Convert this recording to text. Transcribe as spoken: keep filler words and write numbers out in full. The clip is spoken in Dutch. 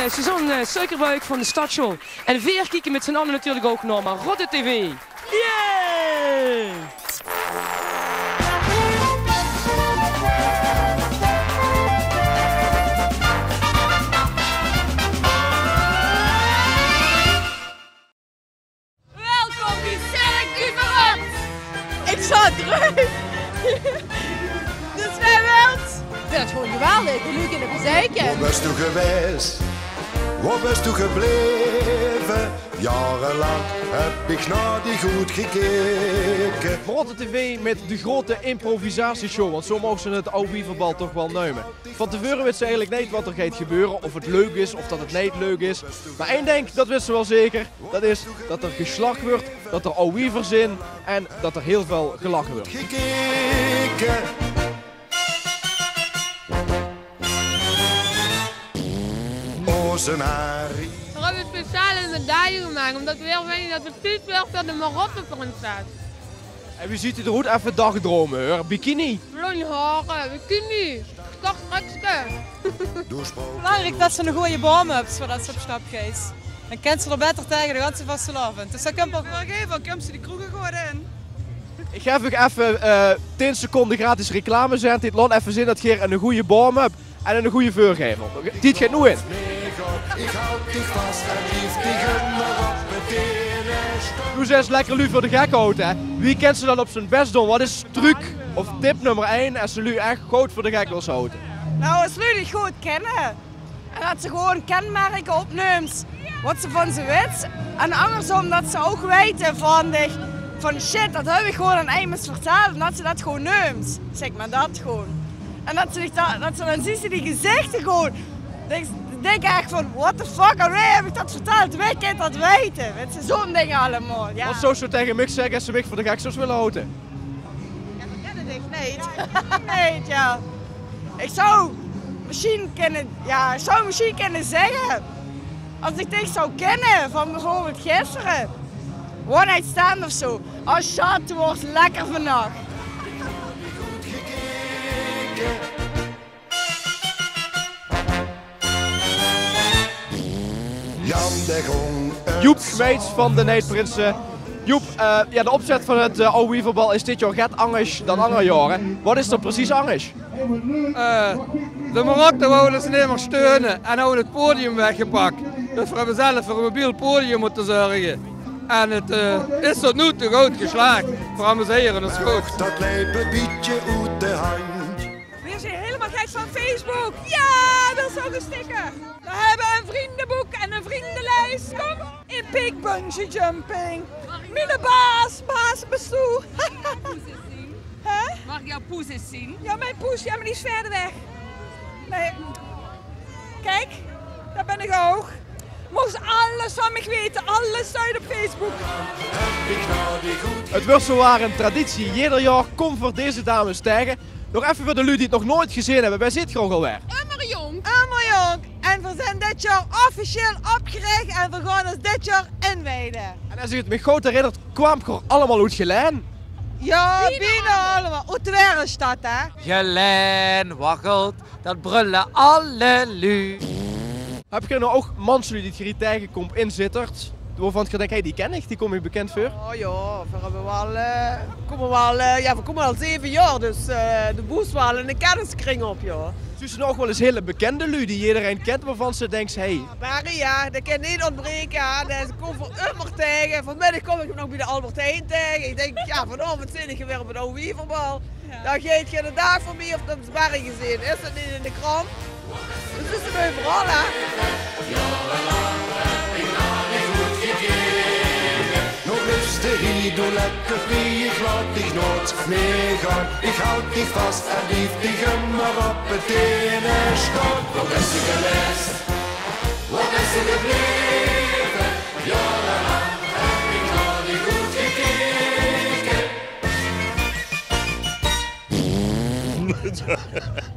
Suzanne uh, Suikerbuik van de Stadschool. En weer kijken met z'n allen natuurlijk ook naar Marotte T V. Yay! Welkom bij Cirque du Marotte! Ik sta druk! Dus wij wilt! Ik vind het gewoon geweldig, we nu kunnen bezeiken. Waar bist u geweest? Waar bist u gebleven? Jarenlang heb ik naar die goed gekeken. Marotte T V met de grote improvisatieshow, want zo mogen ze het oude wieverbal toch wel nemen. Van tevoren wisten ze eigenlijk niet wat er gaat gebeuren, of het leuk is of dat het niet leuk is. Maar één ding, dat wisten ze wel zeker, dat is dat er geslacht wordt, dat er oude wievers zijn en dat er heel veel gelachen wordt. Gekeken. Harry. We hebben een speciale medaille gemaakt, omdat we heel weten dat het precies wel voor de Marotte erin staat. En wie ziet er goed even dagdromen hoor, bikini. Blonde haren, bikini, strak strakske. Belangrijk dat ze een goede boom hebben voordat ze op stap gaat. Dan kent ze er beter tegen, dan gaat ze vast lovend. Dus dat kan wel geven, komt ze die kroegen gewoon in. Ik geef u even uh, tien seconden gratis reclame zijn. Dit land even zin dat je een goede boom hebt en een goede veurgevel. Dit gaat nu in. Ik houd dich vast en lief tegen me op het ene. Doe ze eens lekker lu voor de gek houden, hè. Wie kent ze dan op zijn best doen? Wat is truc of tip nummer één als ze lu echt goed voor de gek wil houden? Nou, als jullie het goed kennen en dat ze gewoon kenmerken opneemt wat ze van ze weet. En andersom dat ze ook weten van, de, van shit, dat heb ik gewoon aan iemand verteld en dat ze dat gewoon neemt. Zeg maar dat gewoon. En dat ze, dat, dat ze dan ziet ze die gezichten gewoon. Ik denk echt van, what the fuck, alweer heb ik dat verteld, wij kunnen dat weten. Het zijn zo'n dingen allemaal, ja. Wat zou ze tegen mij zeggen als ze mij voor de gek zou willen houden? Ja, dat ken ik niet. Nee, ja. Ik zou misschien kunnen, ja, ik zou misschien kunnen zeggen, als ik dit zou kennen van bijvoorbeeld gisteren, one night stand of zo. Als schat, het wordt lekker vannacht. Joep Gmeets van de Nijdprinsen. Joep, uh, ja, de opzet van het uh, oude wieverbal is dit jaar net anders dan andere jaren. Wat is er precies anders? Uh, de Marotte wouden ze niet meer steunen en hebben het podium weggepakt. Dus we hebben zelf voor een mobiel podium moeten zorgen. En het uh, is tot nu toe goed geslaagd. Voor amuseren is goed. Dat lijpt een beetje uit de hand. We zijn helemaal gek van Facebook. Ja, dat is ook een sticker. We hebben een vriendenboek en een vriendenlijst. Kom, in big bungee jumping. Mine baas, baas bestoer. Huh? Mag ik jouw poes eens zien? Ja, mijn poes, ja, maar die is verder weg. Nee. Kijk, daar ben ik ook. Mocht ze alles van me weten, alles uit op Facebook. Het wordt zowaar een traditie. Ieder jaar komt voor deze dames tegen. Nog even voor de lui die het nog nooit gezien hebben. Wij zitten gewoon alweer. Immer jong. Allemaal jong. En we zijn dit jaar officieel opgericht en we gaan ons dit jaar inwijden. En als u het me goed herinnert, kwam ik er allemaal uit Gelijn. Ja, bijna allemaal. Uit de wereldstad, hè? Gelijn waggelt, dat brullen alle lu. Heb je nou ook mensen die het hier tegenkomt inzittert? Waarvan je denkt, hey, die ken ik, die kom ik bekend voor? Oh ja, we hebben wel, uh, komen wel, uh, ja, we komen al zeven jaar, dus uh, de boes wel in de kenniskring op, ja. Dus er nog wel eens hele bekende lui die iedereen kent, waarvan ze denkt, hey. Barry, ja, dat kan niet ontbreken, hè. Ze komt voor immer tegen. Vanmiddag kom ik nog bij de Albert Heijn tegen. Ik denk, ja, vanavond zit ik weer op het oude wieverbal. Ja. Dan geeft je een dag voor mij of dat is Barry gezien. Is dat niet in de krant? Dus is het overal, hè. Du lekker wie, ik laat dich nooit meegaan. Ik houd dich vast en lief dich immer op het ene staan. Wat is er geweest? Wat is er gebleven? Jarenlang heb ik naar die goed gekeken.